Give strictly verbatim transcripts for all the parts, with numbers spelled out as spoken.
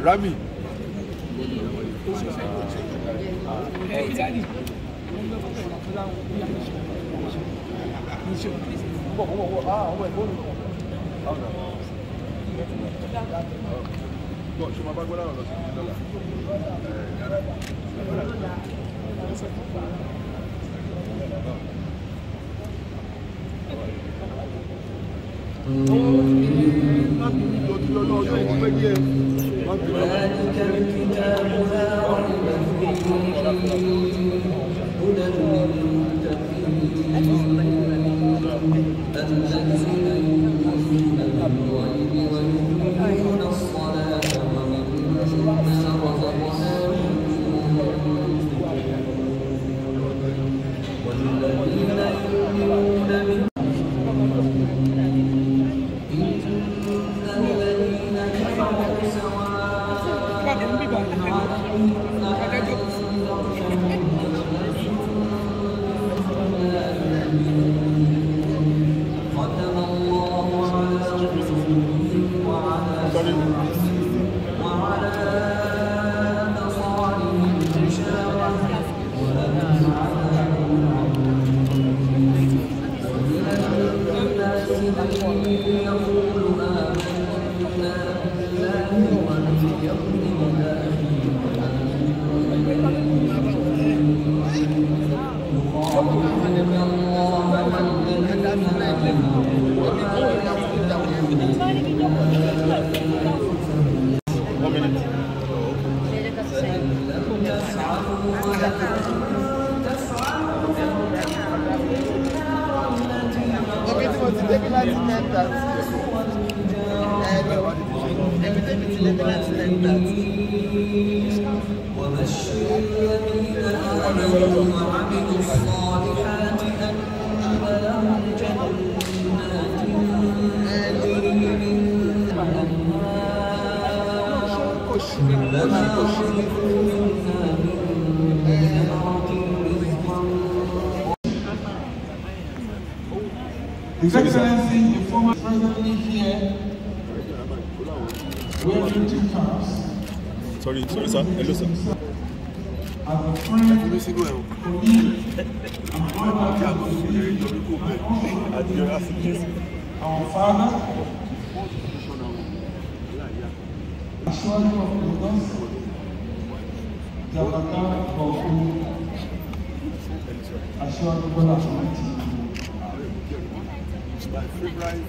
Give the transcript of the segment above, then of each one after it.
Rami. Hey, Daddy. ذلك الكتاب لا ريب فيه هدى للمتقين الذين يؤمنون بالغيب ويقيمون الصلاة ومما رزقناهم والذين يؤمنون بالغيب وبشر الذين آمنوا وعملوا الصالحات أن لهم جنات تجري من الأنهار كلما رزقوا منها من ثمرة رزقا. His Excellency, the former president here, wearing two caps. Sorry, sorry, sir. Hello, sir. As a friend, colleague, and brother, our father, assure you of us, Jabata Boku, assure you of us. My favorite.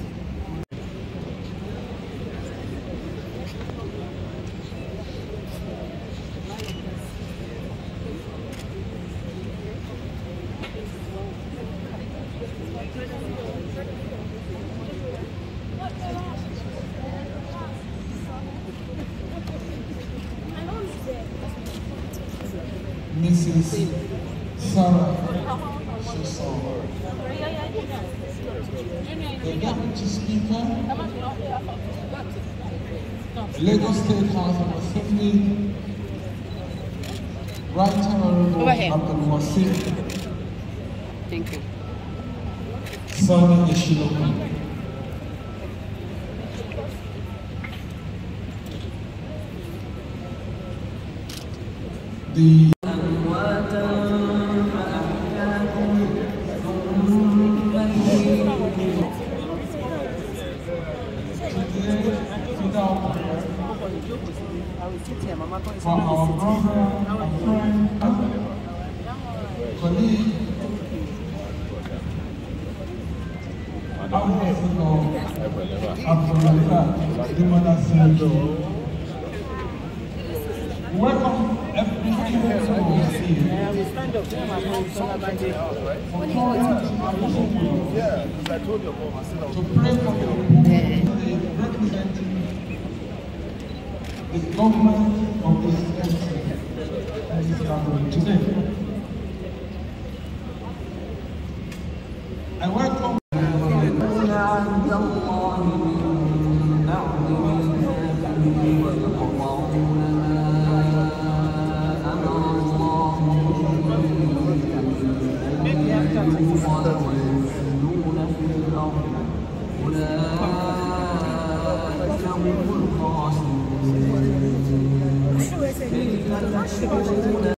Missus Sarah Shison, the Deputy Speaker, Lagos State House of Assembly, Right Honorable Abdul Wasif. Thank you. Sonny Ishiloku. The for our brother, our friend, colleague, Ambassador Abdullah Demola Serikis. Welcome everyone to see Yeah, because I told your mom, I said I was to pray for you, representing the government of this country and this government today. I welcome أولئك هم الخاسرون يعلمون